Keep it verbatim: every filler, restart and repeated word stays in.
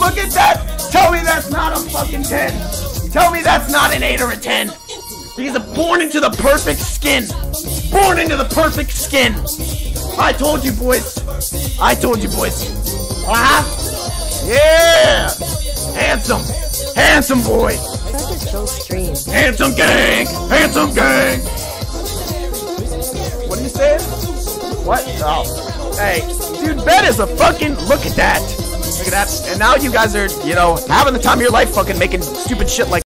Look at that! Tell me that's not a fucking ten! Tell me that's not an eight or a ten! He's born into the perfect skin! Born into the perfect skin! I told you, boys! I told you, boys! Uh-huh! Yeah! Handsome! Handsome boy! That is so strange. Handsome gang! Handsome gang! What are you saying? What? Oh. Hey, dude, Ben is a fucking... Look at that! Look at that. And now you guys are, you know, having the time of your life fucking making stupid shit like